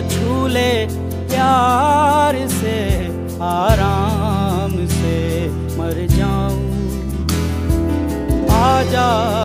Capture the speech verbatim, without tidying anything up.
छू ले प्यार से, आराम से मर जाऊं। आजा